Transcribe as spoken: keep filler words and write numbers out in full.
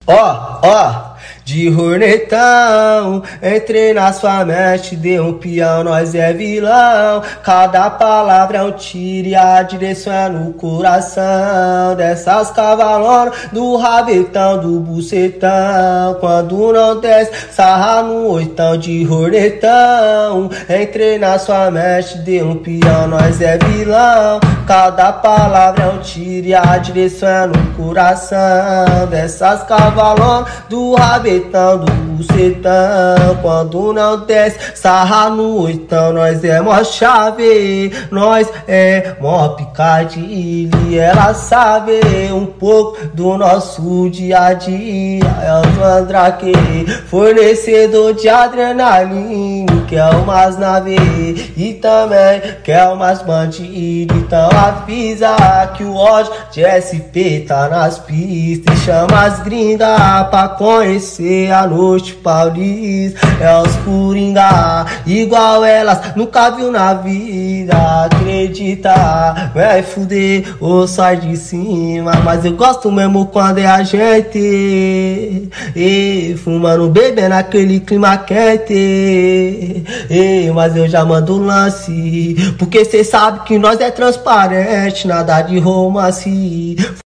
Ó, ó, de hornetão, entrei na sua mente, deu um peão, nós é vilão. Cada palavra é um tiro e a direção é no coração. Dessas cavalonas, do rabetão, do bucetão. Quando não desce, sarra no oitão de hornetão. Entrei na sua mente, deu um peão, nós é vilão. Cada palavra é um tiro e a direção é no coração. Dessas cavalonas, do rabetão, do bucetão. Quando não desce, sarra no oitão. Nós é mó chave, nós é mó picadilha. Ela sabe um pouco do nosso dia a dia. É o Mandrake, fornecedor de adrenalina. Quer umas nave e também quer umas bandido. Então avisa que o ódio de S P tá nas pistas. E chama as gringas pra conhecer a noite paulista. É os coringa, igual elas nunca viu na vida. Acredita, vai fuder ou sai de cima. Mas eu gosto mesmo quando é a gente e fumando, bebendo aquele clima quente. E, mas eu já mando um lance, porque cê sabe que nós é transparente, nada de romance.